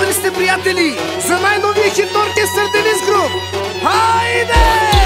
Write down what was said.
ли сте, приятели, за най-новия хит оркестър Денис Груп? Хайде!